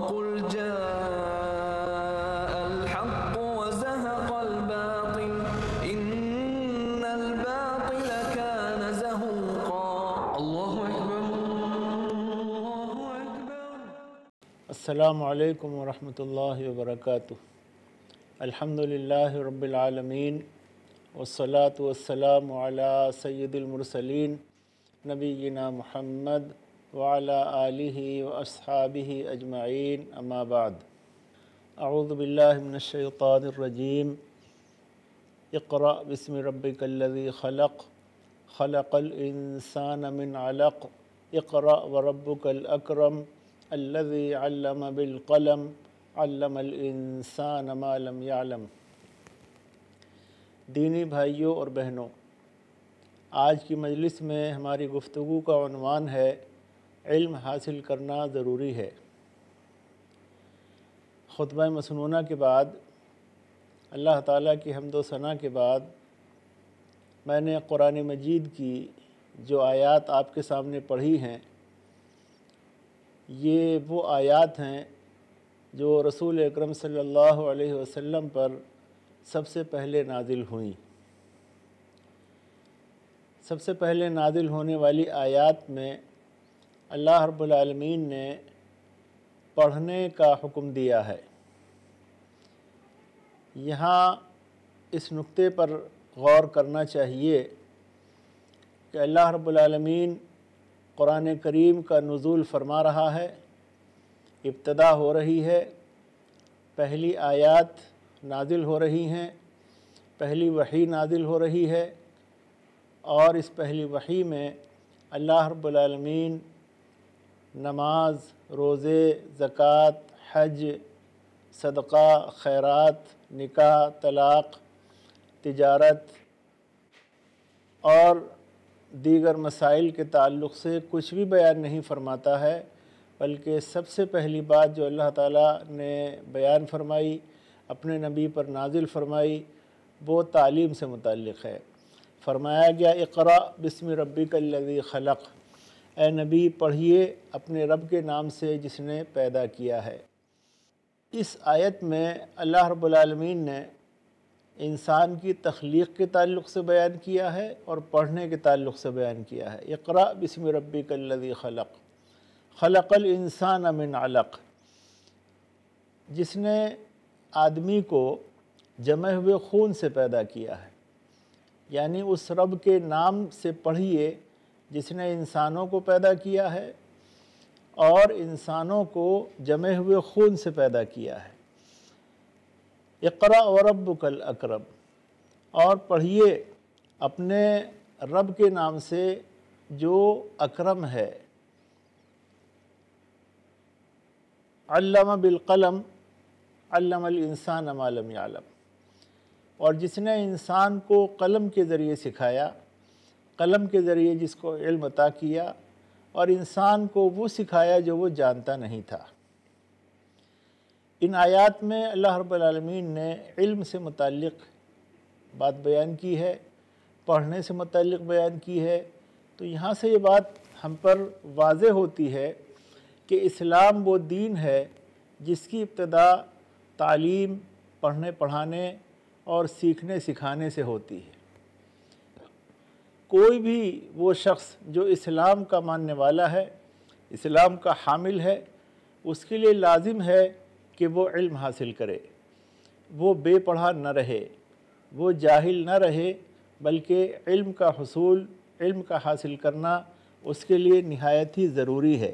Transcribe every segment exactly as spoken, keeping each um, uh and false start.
वक़ुल जाअल हक़्क़ु वज़हक़ल बातिल इन्नल बातिल कान ज़हूक़ा। अल्लाहु अकबर, अल्लाहु अकबर। अस्सलामु अलैकुम वरहमतुल्लाहि वबरकातुहू। अल्हम्दुलिल्लाहि रब्बिल आलमीन वस्सलातु वस्सलामु अला सय्यिदिल मुरसलीन नबिय्यिना मुहम्मद व अला आलिहि व अस्हाबिहि अजमईन, अम्मा बाद। अऊज़ु बिल्लाहि मिनश शैतानिर रजीम। इक़रा बिस्मि रब्बिकल्लज़ी खलक़, खलक़ल इंसान मिन अलक़, इक़रा व रब्बुकल अकरम, अल्लज़ी अल्लम बिल क़लम, अल्लमल इंसान मा लम यअलम। दीनी भाइयों और बहनों, आज की मजलिस में हमारी गुफ्तगू का उन्वान है इल्म हासिल करना ज़रूरी है। खुतबा मसनूना के बाद, अल्लाह ताला की हम्द व सना के बाद, मैंने कुरान मजीद की जो आयात आपके सामने पढ़ी हैं, ये वो आयात हैं जो रसूल अकरम सल्लल्लाहु अलैहि वसल्लम पर सबसे पहले नाजिल हुई। सबसे पहले नाजिल होने वाली आयात में अल्लाह रब्बुल आलमीन ने पढ़ने का हुक्म दिया है। यहाँ इस नुक्ते पर गौर करना चाहिए कि अल्लाह रब्बुल आलमीन कुरान करीम का नुज़ूल फरमा रहा है, इब्तदा हो रही है, पहली आयात नाजिल हो रही हैं, पहली वही नाजिल हो रही है और इस पहली वही में अल्लाह रब्बुल आलमीन नमाज, रोज़े, ज़कात, हज, सदक़ा, खैरात, निकाह, तलाक़, तिजारत और दीगर मसाइल के ताल्लुक़ से कुछ भी बयान नहीं फरमाता है, बल्कि सबसे पहली बात जो अल्लाह ताला ने बयान फरमाई, अपने नबी पर नाजिल फरमाई, वो तालीम से मुतल्लिक़ है। फरमाया गया इक़रा बिस्मि रब्बिकल्लज़ी खलक़, ए नबी पढ़िए अपने रब के नाम से जिसने पैदा किया है। इस आयत में अल्लाह रब्बुल आलमीन ने इंसान की तख्लीक़ के ताल्लुक़ से बयान किया है और पढ़ने के ताल्लुक़ से बयान किया है। इक़रा बिस्मि रब्बिकल्लज़ी खलक़, खलक़ल इंसान मिन अलक़, जिसने आदमी को जमे हुए खून से पैदा किया है। यानी उस रब के नाम से पढ़िए जिसने इंसानों को पैदा किया है और इंसानों को जमे हुए खून से पैदा किया है। इक़रा व रब्बुकल अकरम, और पढ़िए अपने रब के नाम से जो अकरम है। अल्लम बिल क़लम, अल्लमल इंसान मा लम यअलम, और जिसने इंसान को कलम के ज़रिए सिखाया, कलम के ज़रिए जिसको इल्म अता किया और इंसान को वो सिखाया जो वो जानता नहीं था। इन आयात में अल्लाह रब्बुल आलमीन ने इल्म से मुताल्लिक़ बात बयान की है, पढ़ने से मुताल्लिक़ बयान की है। तो यहाँ से ये बात हम पर वाज़े होती है कि इस्लाम वो दीन है जिसकी इब्तिदा तालीम, पढ़ने पढ़ाने और सीखने सिखाने से होती है। कोई भी वो शख्स जो इस्लाम का मानने वाला है, इस्लाम का हामिल है, उसके लिए लाजिम है कि वो इल्म हासिल करे, वो बेपढ़ा न रहे, वो जाहिल न रहे, बल्कि इल्म का हुसूल, इल्म का हासिल करना उसके लिए निहायत ही ज़रूरी है।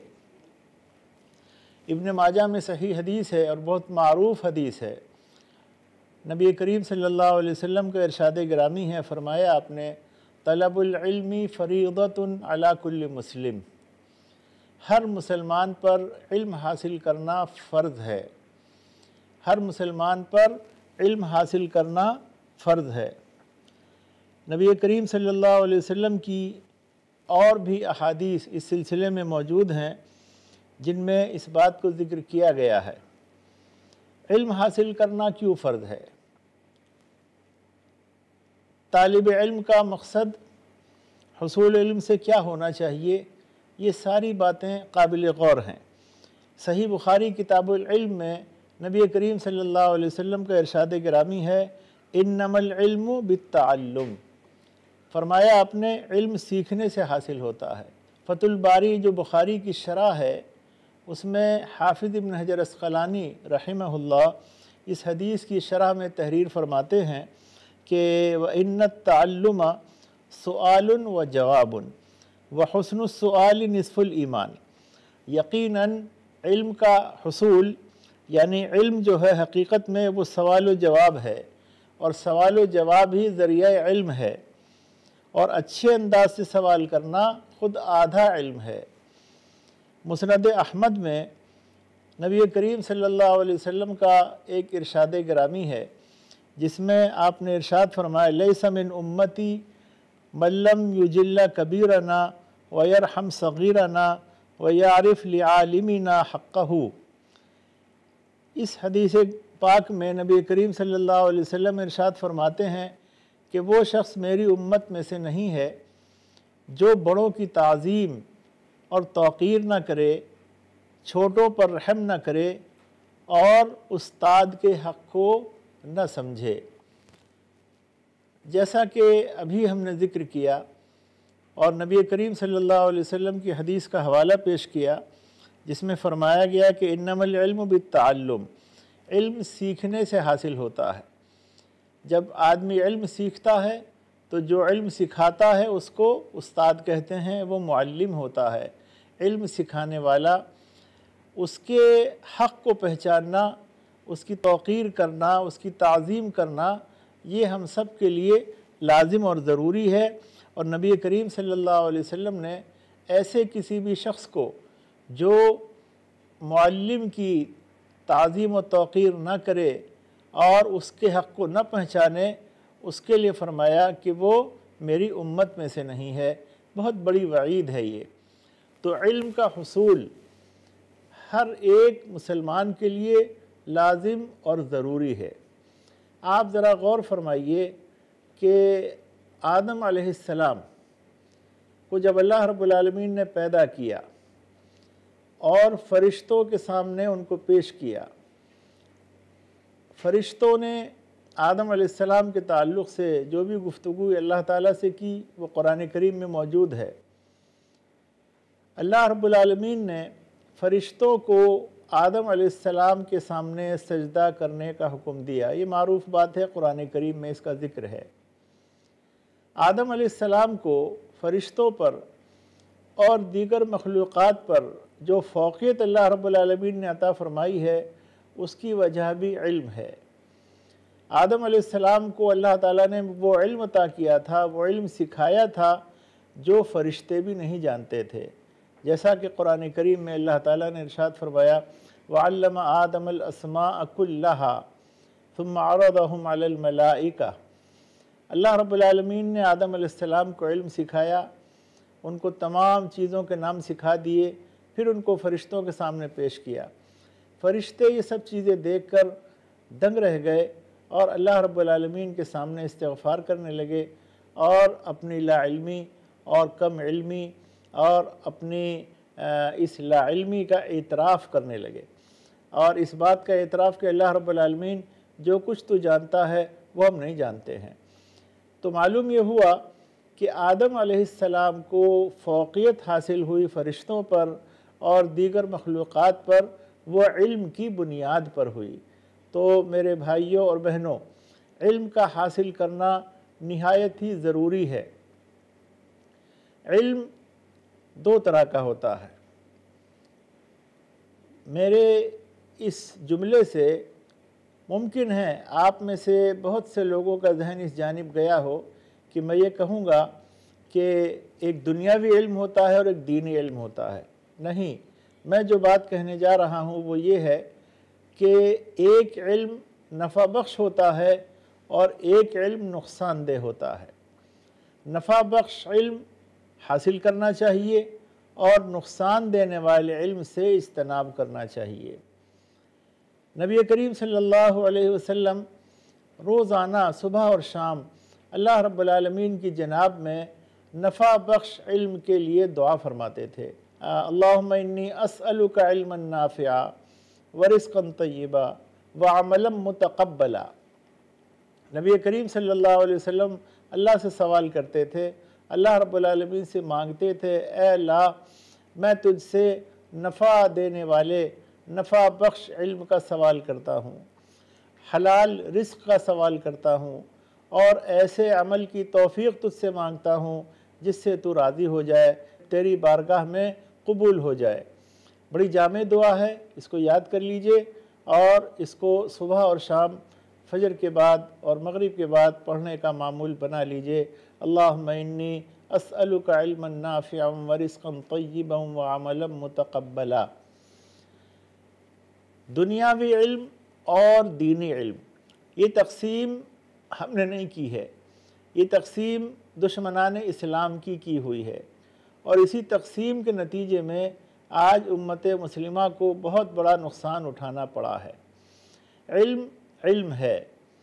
इब्न माजा में सही हदीस है और बहुत मारूफ़ हदीस है। नबी करीम सल्लल्लाहु अलैहि वसल्लम का इरशाद गिरामी है, फरमाया आपने, तलबुल इल्मी फ़रीदतुन अला कुल्लि मुस्लिम, हर मुसलमान पर इल्म हासिल करना फ़र्ज़ है। हर मुसलमान पर इल्म हासिल करना फ़र्ज़ है। नबी करीम सल्लल्लाहु अलैहि वसल्लम की और भी अहादीस इस सिलसिले में मौजूद हैं जिनमें इस बात को ज़िक्र किया गया है। इल्म हासिल करना क्यों फ़र्ज़ है? तालिब इल्म का मकसद हुसूल इल्म से क्या होना चाहिए, ये सारी बातें काबिल गौर हैं। सही बुखारी किताबुल इल्म में नबी करीम सल्लल्लाहु अलैहि वसल्लम का इरशाद गिरामी है, इन्नमल इल्मु बित्तअल्लुम, फरमाया आपने इल्म सीखने से हासिल होता है। फतुल बारी जो बुखारी की शरह है उसमें हाफिज़ इब्न हजर अस्क़लानी रहिमहुल्लाह इस हदीस की शरह में तहरीर फरमाते हैं कि व इन्नत तअल्लुम सुआलुन व जवाबुन व हुस्नुस सुआल निस्फुल ईमान, यकीनन इल्म का हुसूल यानी इल्म जो है हकीकत में वो सवाल व जवाब है, और सवाल व जवाब ही ज़रिया इल्म है, और अच्छे अंदाज से सवाल करना ख़ुद आधा इल्म है। मुस्नद अहमद में नबी करीम सल्लल्लाहु अलैहि वसल्लम का एक इरशाद गिरामी है जिसमें आपने इरशाद फरमाया, लैसा मिन उम्मती मल्लम युजिल्ला कबीरना व यरहम सगीरना व यारिफ लिआलिमिना हक़्क़हू। इस हदीस पाक में नबी करीम सल्लल्लाहु अलैहि वसल्लम इरशाद फरमाते हैं कि वो शख्स मेरी उम्मत में से नहीं है जो बड़ों की ताज़ीम और तौक़ीर न करे, छोटों पर रहम न करे और उस्ताद के हक़ को न समझे। जैसा कि अभी हमने ज़िक्र किया और नबी करीम सल्लल्लाहु अलैहि वसल्लम की हदीस का हवाला पेश किया जिसमें फ़रमाया गया कि इन्नमल इल्मु बित्तअल्लुम, इल्म सीखने से हासिल होता है। जब आदमी इल्म सीखता है तो जो इल्म सिखाता है उसको उस्ताद कहते हैं, वो मुअल्लिम होता है। इल्म सिखाने वाला, उसके हक़ को पहचानना, उसकी तौक़ीर करना, उसकी ताज़ीम करना, ये हम सब के लिए लाजिम और ज़रूरी है। और नबी करीम सल्लल्लाहु अलैहि वसल्लम ने ऐसे किसी भी शख्स को जो मुअल्लिम की ताज़ीम और तौक़ीर न करे और उसके हक़ को न पहचाने, उसके लिए फ़रमाया कि वो मेरी उम्मत में से नहीं है। बहुत बड़ी वईद है ये। तो इल्म का हुसूल हर एक मुसलमान के लिए लाजिम और ज़रूरी है। आप ज़रा गौर फरमाइए कि आदम अलैहिस्सलाम को जब अल्लाह रब्बुल आलमीन ने पैदा किया और फ़रिश्तों के सामने उनको पेश किया, फ़रिश्तों ने आदम अलैहिस्सलाम के ताल्लुक़ से जो भी गुफ्तगू अल्लाह ताला से की वो कुरान करीम में मौजूद है। अल्लाह रब्बुल आलमीन ने फ़रिश्तों को आदम अलैहिस्सलाम के सामने सजदा करने का हुक्म दिया। ये मारूफ़ बात है, कुरान करीम में इसका ज़िक्र है। आदम अलैहिस्सलाम को फ़रिश्तों पर और दीगर मखलूक़ात पर जो फ़ौक़ियत अल्लाह रब्बुल आलमीन ने अता फ़रमाई है उसकी वजह भी इल्म है। आदम अलैहिस्सलाम को अल्लाह ताला ने वो इल्म अता किया था, वो इल्म सिखाया था जो फ़रिश्ते भी नहीं जानते थे। जैसा कि कुरान करीम में अल्लाह ताला ने इरशाद फरमाया, वअल्लम आदमल अस्माअ कुल्लहा सुम्मा अरदहुम अलल मलाइका। अल्लाह रब्बुल आलमीन ने आदम अलैहिस्सलाम को इल्म सिखाया, उनको तमाम चीज़ों के नाम सिखा दिए, फिर उनको फ़रिश्तों के सामने पेश किया। फ़रिश्ते ये सब चीज़ें देखकर दंग रह गए और अल्लाह रब्बुल आलमीन के सामने इस्तिग़फ़ार करने लगे और अपनी लाइल्मी और कम इल्मी और अपनी इस लाइल्मी का एतराफ़ करने लगे और इस बात का एतराफ़ कि अल्लाह रब्बुल आलमीन जो कुछ तो जानता है वो हम नहीं जानते हैं। तो मालूम ये हुआ कि आदम अलैहिस्सलाम को फ़ौक़ियत हासिल हुई फ़रिश्तों पर और दीगर मखलूक़ात पर, वो इल्म की बुनियाद पर हुई। तो मेरे भाइयों और बहनों, इल्म का हासिल करना निहायत ही ज़रूरी है। इल्म दो तरह का होता है। मेरे इस जुमले से मुमकिन है आप में से बहुत से लोगों का जहन इस जानिब गया हो कि मैं ये कहूँगा कि एक दुनियावी इल्म होता है और एक दीनी इल्म होता है। नहीं, मैं जो बात कहने जा रहा हूँ वो ये है कि एक इल्म नफ़ा बख्श होता है और एक इल्म नुकसानदेह होता है। नफ़ा बख्श इल्म हासिल करना चाहिए और नुकसान देने वाले इल्म से इज्तनाब करना चाहिए। नबी करीम सल्लल्लाहु अलैहि वसल्लम रोज़ाना सुबह और शाम अल्लाह रब्बुल आलमीन की जनाब में नफ़ा बख्श इल्म के लिए दुआ फरमाते थे। अल्लाहुम्मा इन्नी अस्अलुका इल्मन नाफ़िआ व रिज़्क़न तय्यबा व अमलन मुतक़ब्बला। नबी करीम सल्लल्लाहु अलैहि वसल्लम अल्लाह से सवाल करते थे, अल्लाह रब्बुल आलमीन से मांगते थे, ए अल्लाह मैं तुझसे नफ़ा देने वाले नफ़ा बख्श इल्म का सवाल करता हूँ, हलाल रिज़्क़ का सवाल करता हूँ और ऐसे अमल की तौफ़ीक़ तुझसे मांगता हूँ जिससे तू राज़ी हो जाए, तेरी बारगाह में कबूल हो जाए। बड़ी जामे दुआ है, इसको याद कर लीजिए और इसको सुबह और शाम फजर के बाद और मगरिब के बाद पढ़ने का मामूल बना लीजिए। अल्लाहुम्मा इन्नी अस्अलुका इल्मन नाफ़िअन व रिज़्क़न तय्यबन व अमलन मुतक़ब्बला। दुनियावी इल्म और दीनी इल्म, ये तक़सीम हमने नहीं की है, ये तक़सीम दुश्मनान इस्लाम की की हुई है और इसी तक़सीम के नतीजे में आज उम्मत मुस्लिमा को बहुत बड़ा नुकसान उठाना पड़ा है। इल्म इल्म है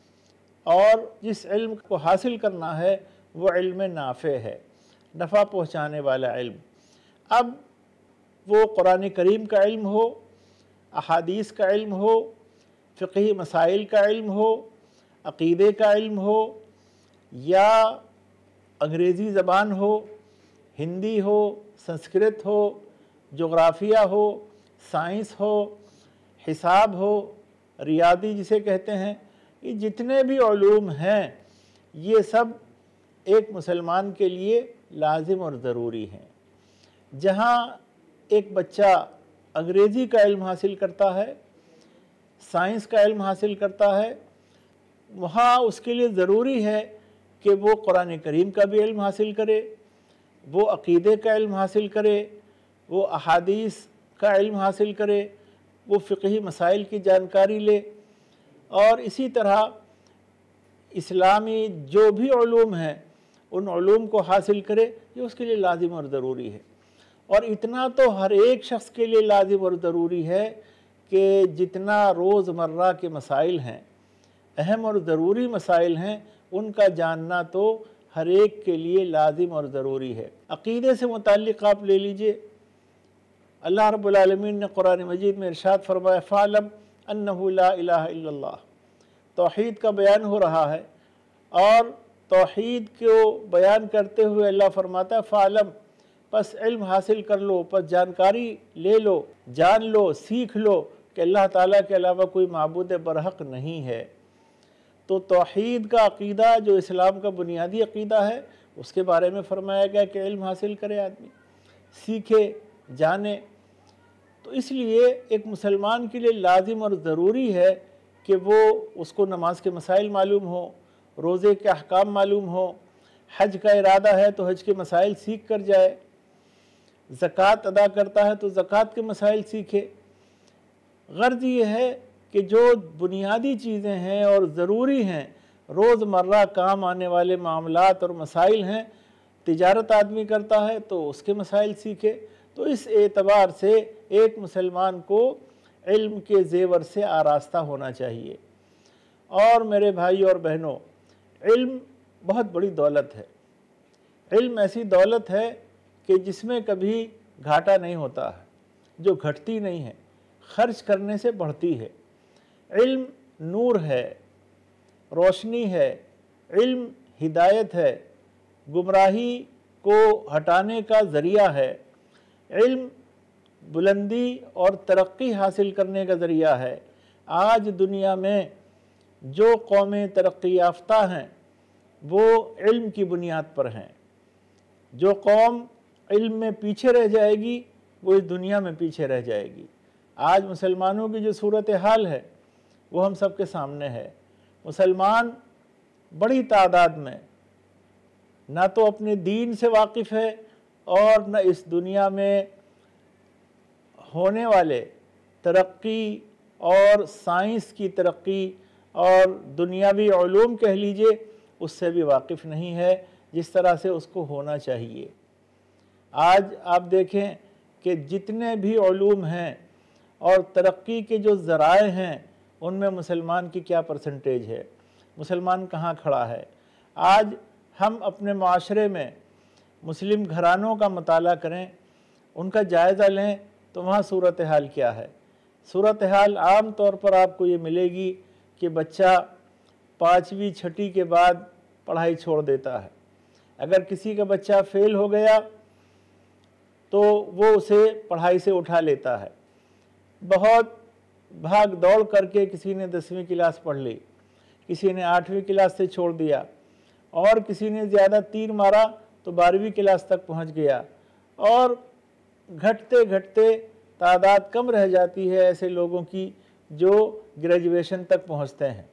और जिस इल्म को हासिल करना है वो इल्म नाफ़े है, नफ़ा पहुँचाने वाला इल्म। अब वो कुरान करीम का इल्म हो, अहादीस का इल्म हो, फ़िक़ही मसाइल का इल्म हो, अक़ीदे का इल्म हो या अंग्रेज़ी ज़बान हो, हिंदी हो, संस्कृत हो, जोग्राफ़िया हो, साइंस हो, हिसाब हो, रियादी जिसे कहते हैं, ये जितने भी उलूम हैं ये सब एक मुसलमान के लिए लाजिम और ज़रूरी हैं। जहाँ एक बच्चा अंग्रेज़ी का इल्म हासिल करता है, साइंस का इल्म हासिल करता है, वहाँ उसके लिए ज़रूरी है कि वो कुरान करीम का भी इल्म हासिल करे, वो अक़ीदे का इल्म हासिल करे, वो अहादीस का इल्म हासिल करे, वो फ़िक़ही मसाइल की जानकारी ले और इसी तरह इस्लामी जो भी उलूम हैं उन उलूम को हासिल करे। ये उसके लिए लाजिम और ज़रूरी है। और इतना तो हर एक शख्स के लिए लाजिम और ज़रूरी है कि जितना रोज़मर्रा के मसाइल हैं, अहम और ज़रूरी मसाइल हैं, उनका जानना तो हर एक के लिए लाजिम और ज़रूरी है। अक़ीदे से मुताल्लिक़ आप ले लीजिए, अल्लाह रब्बुल आलमीन ने कुरान मजीद में इरशाद फरमाया, फ़अलम अन्नहु ला इलाहा इल्लल्लाह। तौहीद का बयान हो रहा है और तौहीद को बयान करते हुए अल्लाह फरमाता है, फ़अलम, बस इल्म हासिल कर लो, बस जानकारी ले लो, जान लो, सीख लो कि अल्लाह ताला के अलावा कोई माबूद बरहक नहीं है। तो तौहीद का अक़ीदा जो इस्लाम का बुनियादी अक़ीदा है उसके बारे में फ़रमाया गया कि इल्म हासिल करे आदमी, सीखे, जाने। तो इसलिए एक मुसलमान के लिए लाजिम और ज़रूरी है कि वो उसको नमाज के मसाइल मालूम हो, रोज़े के अहकाम मालूम हो, हज का इरादा है तो हज के मसाइल सीख कर जाए, ज़कात अदा करता है तो ज़कात के मसाइल सीखे। गर्ज़ ये है कि जो बुनियादी चीज़ें हैं और ज़रूरी हैं, रोज़मर्रा काम आने वाले मामलात और मसाइल हैं, तिजारत आदमी करता है तो उसके मसाइल सीखे। तो इस एतबार से एक मुसलमान को इल्म के ज़ेवर से आरास्ता होना चाहिए। और मेरे भाई और बहनों, इल्म बहुत बड़ी दौलत है। इल्म ऐसी दौलत है कि जिसमें कभी घाटा नहीं होता है, जो घटती नहीं है, खर्च करने से बढ़ती है। इल्म नूर है, रोशनी है, इल्म हिदायत है, गुमराही को हटाने का ज़रिया है, इल्म बुलंदी और तरक्की हासिल करने का ज़रिया है। आज दुनिया में जो कौमें तरक्की याफ्ता हैं वो इल्म की बुनियाद पर हैं। जो कौम इल्म में पीछे रह जाएगी वो इस दुनिया में पीछे रह जाएगी। आज मुसलमानों की जो सूरत हाल है वो हम सब के सामने है। मुसलमान बड़ी तादाद में ना तो अपने दीन से वाकिफ़ है और न इस दुनिया में होने वाले तरक्की और साइंस की तरक्की और दुनियावी उलूम कह लीजिए उससे भी वाकिफ़ नहीं है जिस तरह से उसको होना चाहिए। आज आप देखें कि जितने भी उलूम हैं और तरक्की के जो ज़राए हैं उनमें मुसलमान की क्या परसेंटेज है, मुसलमान कहाँ खड़ा है। आज हम अपने माशरे में मुस्लिम घरानों का मताला करें, उनका जायज़ा लें तो वहाँ सूरत हाल क्या है। सूरत हाल आम तौर पर आपको ये मिलेगी कि बच्चा पाँचवीं छठी के बाद पढ़ाई छोड़ देता है। अगर किसी का बच्चा फेल हो गया तो वो उसे पढ़ाई से उठा लेता है। बहुत भाग दौड़ करके किसी ने दसवीं क्लास पढ़ ली, किसी ने आठवीं क्लास से छोड़ दिया, और किसी ने ज़्यादा तीर मारा तो बारहवीं क्लास तक पहुंच गया, और घटते घटते तादाद कम रह जाती है ऐसे लोगों की जो ग्रेजुएशन तक पहुंचते हैं।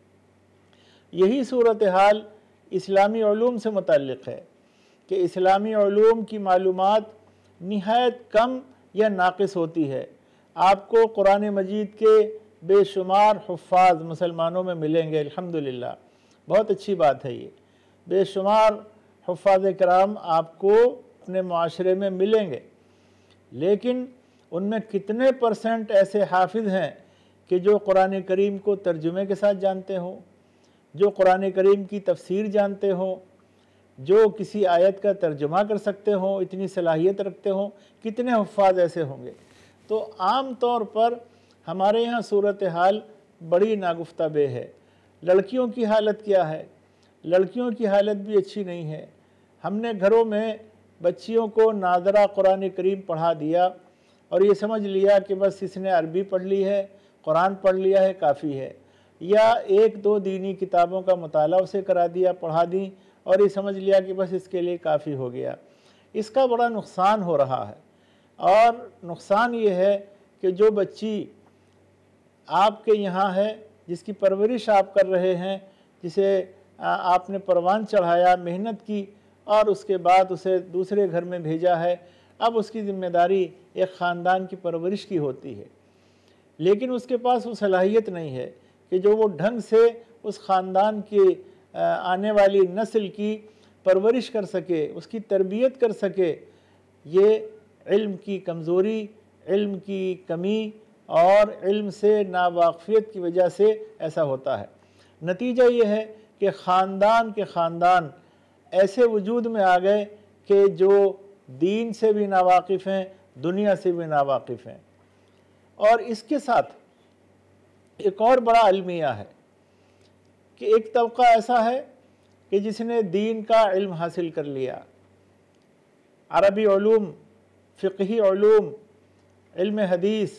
यही सूरत हाल इस्लामी उलूम से मुतल्लिक़ है कि इस्लामी उलूम की मालूमात निहायत कम या नाक़िस होती है। आपको कुरान मजीद के बेशुमार हुफ़ाज़ मुसलमानों में मिलेंगे, अल्हम्दुलिल्लाह, बहुत अच्छी बात है ये। बेशुमार हुफ़ाज़ किराम आपको अपने माशरे में मिलेंगे, लेकिन उनमें कितने परसेंट ऐसे हाफिज़ हैं कि जो कुरान करीम को तर्जुमे के साथ जानते हों, जो कुरान करीम की तफसीर जानते हों, जो किसी आयत का तर्जुमा कर सकते हों, इतनी सलाहियत रखते हों, कितने हुफ़ाज़ ऐसे होंगे। तो आम तौर पर हमारे यहाँ सूरत हाल बड़ी नागुफ्ता बे है। लड़कियों की हालत क्या है? लड़कियों की हालत भी अच्छी नहीं है। हमने घरों में बच्चियों को नाज़रा कुरान करीम पढ़ा दिया और ये समझ लिया कि बस इसने अरबी पढ़ ली है, कुरान पढ़ लिया है, काफ़ी है, या एक दो दीनी किताबों का मुताला उसे करा दिया, पढ़ा दी, और ये समझ लिया कि बस इसके लिए काफ़ी हो गया। इसका बड़ा नुकसान हो रहा है। और नुकसान ये है कि जो बच्ची आपके यहाँ है, जिसकी परवरिश आप कर रहे हैं, जिसे आपने परवान चढ़ाया, मेहनत की, और उसके बाद उसे दूसरे घर में भेजा है, अब उसकी ज़िम्मेदारी एक ख़ानदान की परवरिश की होती है, लेकिन उसके पास वो सलाहियत नहीं है कि जो वो ढंग से उस ख़ानदान की आने वाली नस्ल की परवरिश कर सके, उसकी तरबियत कर सके। ये इल्म की कमज़ोरी, इल्म की कमी और इल्म से नावाक़फ़ियत की वजह से ऐसा होता है। नतीजा ये है कि ख़ानदान के ख़ानदान ऐसे वजूद में आ गए कि जो दीन से भी नावाकिफ़ हैं, दुनिया से भी नावाकिफ़ हैं। और इसके साथ एक और बड़ा अलमिया है कि एक तबका ऐसा है कि जिसने दीन का इल्म हासिल कर लिया, अरबी उलूम, फ़िक़ही उलूम, इल्म हदीस,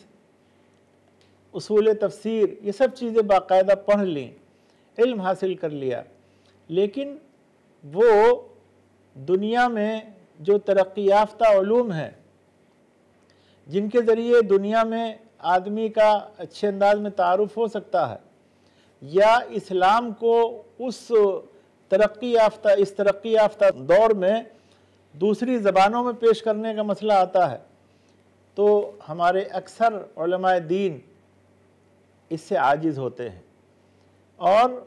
उसूल तफ़सीर, ये सब चीज़ें बाकायदा पढ़ लीं, इल्म हासिल कर लिया, लेकिन वो दुनिया में जो तरक्की याफ्ता उलूम हैं, जिनके ज़रिए दुनिया में आदमी का अच्छे अंदाज में तारुफ़ हो सकता है, या इस्लाम को उस तरक्की याफ्ता इस तरक्की याफ्ता दौर में दूसरी ज़बानों में पेश करने का मसला आता है, तो हमारे अक्सर उलमाए दीन इससे आजिज़ होते हैं और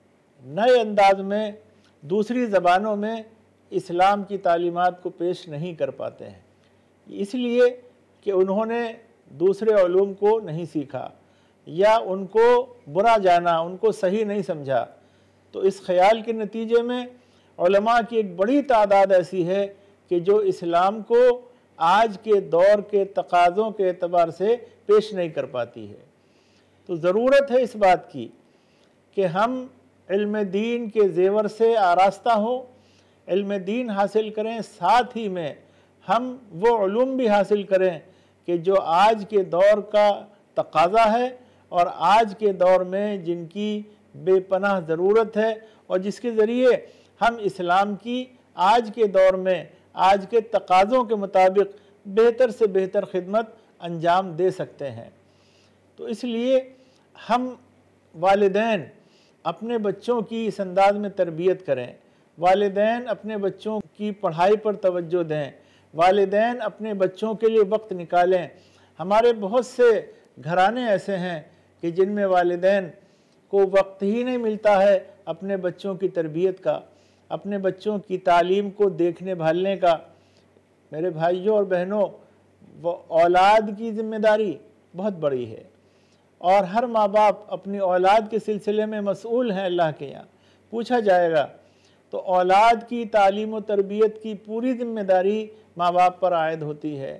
नए अंदाज में दूसरी ज़बानों में इस्लाम की तालीमात को पेश नहीं कर पाते हैं, इसलिए कि उन्होंने दूसरे उलूम को नहीं सीखा या उनको बुरा जाना, उनको सही नहीं समझा। तो इस ख़याल के नतीजे में उलमा की एक बड़ी तादाद ऐसी है कि जो इस्लाम को आज के दौर के तकाज़ों के एतबार से पेश नहीं कर पाती है। तो ज़रूरत है इस बात की कि हम इल्म दीन के ज़ेवर से आरास्ता हों, इल्म दीन हासिल करें, साथ ही में हम वो उलूम भी हासिल करें कि जो आज के दौर का तकाज़ा है और आज के दौर में जिनकी बेपनाह ज़रूरत है और जिसके ज़रिए हम इस्लाम की आज के दौर में आज के तकाज़ों के मुताबिक बेहतर से बेहतर खिदमत अंजाम दे सकते हैं। तो इसलिए हम वालिदैन अपने बच्चों की इस अंदाज में तरबियत करें, वालिदैन अपने बच्चों की पढ़ाई पर तवज्जो दें, वालिदैन अपने बच्चों के लिए वक्त निकालें। हमारे बहुत से घराने ऐसे हैं कि जिनमें वालिदैन को वक्त ही नहीं मिलता है अपने बच्चों की तरबियत का, अपने बच्चों की तालीम को देखने भालने का। मेरे भाइयों और बहनों, वो औलाद की ज़िम्मेदारी बहुत बड़ी है और हर माँ बाप अपनी औलाद के सिलसिले में मसऊल हैं। अल्लाह के यहाँ पूछा जाएगा तो औलाद की तालीम व तरबियत की पूरी ज़िम्मेदारी माँ बाप पर आयद होती है।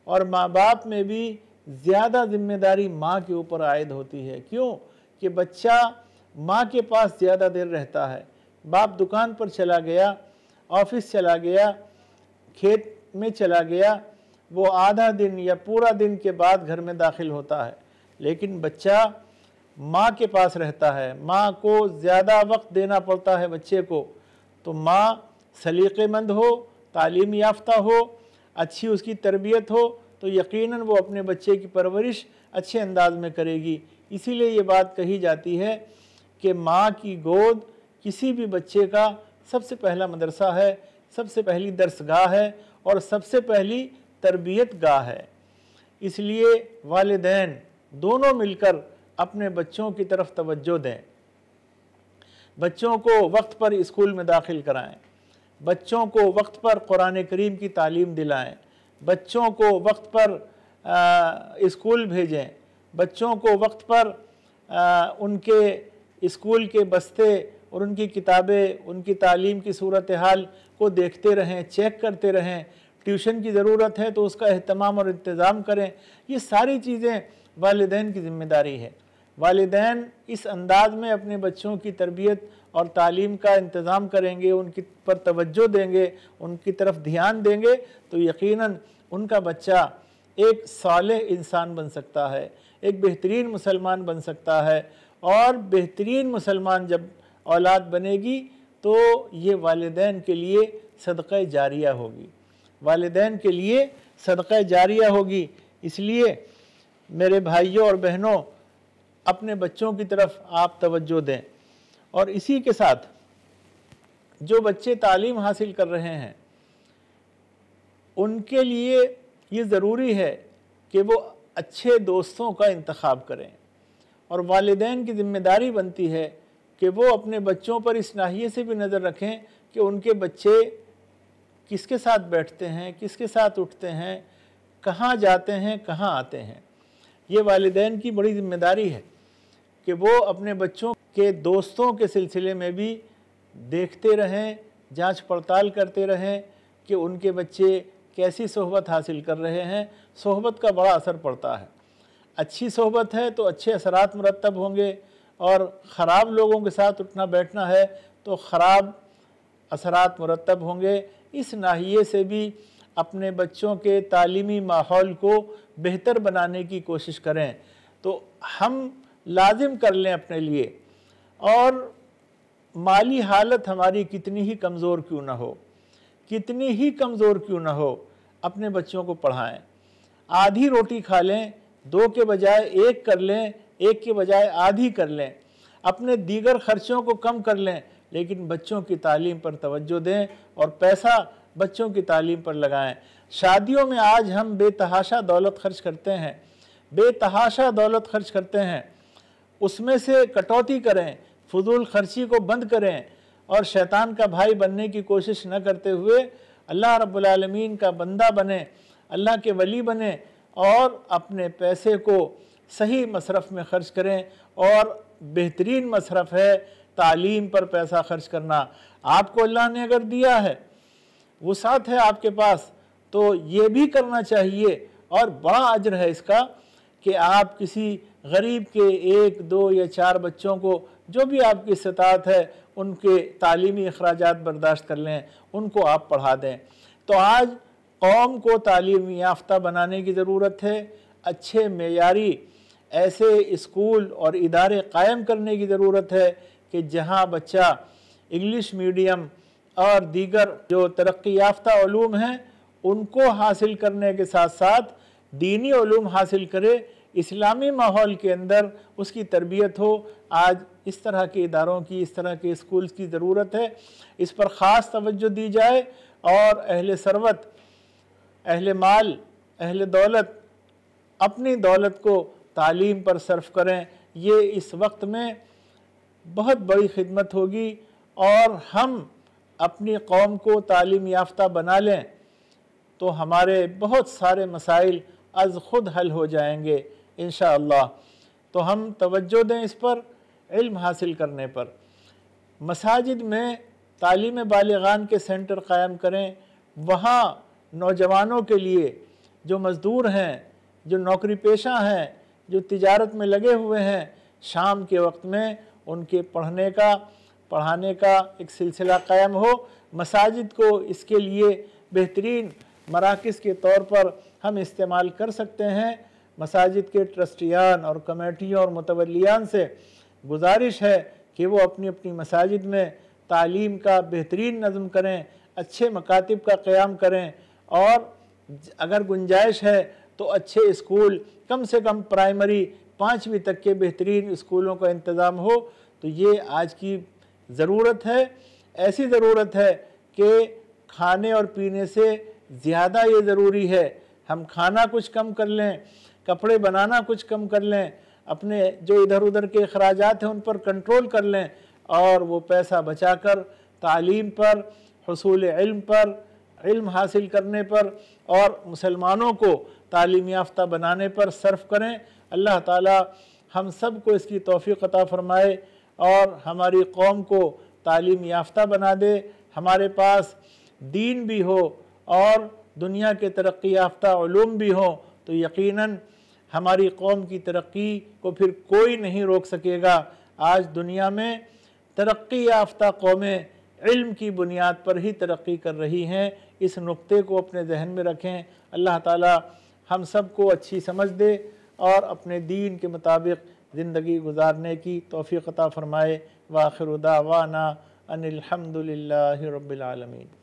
और माँ बाप में भी ज़्यादा जिम्मेदारी माँ के ऊपर आयद होती है। क्यों? कि बच्चा माँ के पास ज़्यादा देर रहता है। बाप दुकान पर चला गया, ऑफिस चला गया, खेत में चला गया, वो आधा दिन या पूरा दिन के बाद घर में दाखिल होता है, लेकिन बच्चा माँ के पास रहता है, माँ को ज़्यादा वक्त देना पड़ता है बच्चे को। तो माँ सलीक़ेमंद हो, तालीम याफ्ता हो, अच्छी उसकी तरबियत हो, तो यकीनन वो अपने बच्चे की परवरिश अच्छे अंदाज में करेगी। इसीलिए ये बात कही जाती है कि माँ की गोद किसी भी बच्चे का सबसे पहला मदरसा है, सबसे पहली दरसगाह है और सबसे पहली तरबियत गाह है। इसलिए वालिदैन दोनों मिलकर अपने बच्चों की तरफ तवज्जो दें, बच्चों को वक्त पर स्कूल में दाखिल कराएं, बच्चों को वक्त पर कुरान करीम की तालीम दिलाएं, बच्चों को वक्त पर आ, स्कूल भेजें, बच्चों को वक्त पर आ, उनके स्कूल के बस्ते और उनकी किताबें, उनकी तालीम की सूरत हाल को देखते रहें, चेक करते रहें। ट्यूशन की ज़रूरत है तो उसका अहतमाम और इंतज़ाम करें। ये सारी चीज़ें वालिदैन की ज़िम्मेदारी है। वालिदैन इस अंदाज में अपने बच्चों की तरबियत और तालीम का इंतज़ाम करेंगे, उनकी पर तवज्जो देंगे, उनकी तरफ ध्यान देंगे, तो यकीनन उनका बच्चा एक सालेह इंसान बन सकता है, एक बेहतरीन मुसलमान बन सकता है। और बेहतरीन मुसलमान जब औलाद बनेगी तो ये वालिदैन के लिए सदक़ा जारिया होगी, वालिदैन के लिए सदक़ा जारिया होगी। इसलिए मेरे भाइयों और बहनों, अपने बच्चों की तरफ आप तवज्जो दें। और इसी के साथ जो बच्चे तालीम हासिल कर रहे हैं उनके लिए ये ज़रूरी है कि वो अच्छे दोस्तों का इंतखाब करें। और वालिदैन की ज़िम्मेदारी बनती है कि वो अपने बच्चों पर इस नाहिए से भी नज़र रखें कि उनके बच्चे किसके साथ बैठते हैं, किसके साथ उठते हैं, कहाँ जाते हैं, कहाँ आते हैं। ये वालिदैन की बड़ी ज़िम्मेदारी है कि वो अपने बच्चों के दोस्तों के सिलसिले में भी देखते रहें, जांच पड़ताल करते रहें कि उनके बच्चे कैसी सोहबत हासिल कर रहे हैं। सोहबत का बड़ा असर पड़ता है। अच्छी सोहबत है तो अच्छे असरात मुरतब होंगे, और ख़राब लोगों के साथ उठना बैठना है तो ख़राब असरात मुरतब होंगे। इस नाहिए से भी अपने बच्चों के तालीमी माहौल को बेहतर बनाने की कोशिश करें। तो हम लाजिम कर लें अपने लिए, और माली हालत हमारी कितनी ही कमज़ोर क्यों ना हो, कितनी ही कमज़ोर क्यों ना हो, अपने बच्चों को पढ़ाएं। आधी रोटी खा लें, दो के बजाय एक कर लें, एक के बजाय आधी कर लें। अपने दीगर ख़र्चों को कम कर लें, लेकिन बच्चों की तालीम पर तवज्जो दें और पैसा बच्चों की तालीम पर लगाएं। शादियों में आज हम बेतहाशा दौलत खर्च करते हैं, बेतहाशा दौलत खर्च करते हैं। उसमें से कटौती करें, फजूल खर्ची को बंद करें, और शैतान का भाई बनने की कोशिश न करते हुए अल्लाह रब्बुल आलमीन का बंदा बने, अल्लाह के वली बने, और अपने पैसे को सही मसरफ़ में ख़र्च करें। और बेहतरीन मसरफ़ है तालीम पर पैसा खर्च करना। आपको अल्लाह ने अगर दिया है, वसात है आपके पास, तो ये भी करना चाहिए। और बड़ा अजर है इसका कि आप किसी गरीब के एक दो या चार बच्चों को, जो भी आपकी इस्तात है, उनके तालीमी अखराजात बर्दाश्त कर लें, उनको आप पढ़ा दें। तो आज कौम को तालीम याफ्ता बनाने की ज़रूरत है। अच्छे मेयारी ऐसे स्कूल और इदारे कायम करने की ज़रूरत है कि जहाँ बच्चा इंग्लिश मीडियम और दीगर जो तरक्की याफ्ता उलूम हैं उनको हासिल करने के साथ साथ दीनी उलूम हासिल करे, इस्लामी माहौल के अंदर उसकी तरबियत हो। आज इस तरह के इदारों की, इस तरह के स्कूल्स की ज़रूरत है। इस पर ख़ास तवज्जो दी जाए, और अहले सरवत, अहले माल, अहले दौलत अपनी दौलत को तालीम पर सर्फ करें। ये इस वक्त में बहुत बड़ी खिदमत होगी, और हम अपनी कौम को तालीम याफ्ता बना लें तो हमारे बहुत सारे मसाइल अज़ ख़ुद हल हो जाएंगे इंशाअल्लाह। तो हम तवज्जो दें इस पर, इल्म हासिल करने पर। मसाजिद में तालीम बालिगान के सेंटर कायम करें, वहाँ नौजवानों के लिए जो मज़दूर हैं, जो नौकरी पेशा हैं, जो तिजारत में लगे हुए हैं, शाम के वक्त में उनके पढ़ने का पढ़ाने का एक सिलसिला कायम हो। मसाजिद को इसके लिए बेहतरीन मराकिज़ के तौर पर हम इस्तेमाल कर सकते हैं। मसाजिद के ट्रस्टियान और कमेटियों और मुतवल्लियान से गुजारिश है कि वो अपनी अपनी मसाजिद में तालीम का बेहतरीन नज़म करें, अच्छे मकातिब का क़याम करें, और अगर गुंजाइश है तो अच्छे स्कूल, कम से कम प्राइमरी पाँचवीं तक के बेहतरीन स्कूलों का इंतज़ाम हो। तो ये आज की ज़रूरत है। ऐसी ज़रूरत है कि खाने और पीने से ज़्यादा ये ज़रूरी है हम खाना कुछ कम कर लें, कपड़े बनाना कुछ कम कर लें, अपने जो इधर उधर के अखराजात हैं उन पर कंट्रोल कर लें, और वो पैसा बचाकर तालीम पर, हुसूल इल्म पर, इल्म हासिल करने पर और मुसलमानों को तालीम याफ्ता बनाने पर सर्फ करें। अल्लाह ताला हम सब को इसकी तौफीक अता फ़रमाए और हमारी कौम को तालीम याफ्ता बना दे। हमारे पास दीन भी हो और दुनिया के तरक्की याफ्ता उलूम भी हो तो यकीनन हमारी कौम की तरक्की को फिर कोई नहीं रोक सकेगा। आज दुनिया में तरक्की याफ्ता कौमें इल्म की बुनियाद पर ही तरक्की कर रही हैं। इस नुक्ते को अपने जहन में रखें। अल्लाह ताला हम सब को अच्छी समझ दे और अपने दीन के मुताबिक ज़िंदगी गुजारने की तौफ़ीक़ अता फ़रमाए। व आखिर दावाना अनिल हम्दुलिल्लाहि रब्बिल आलमीन।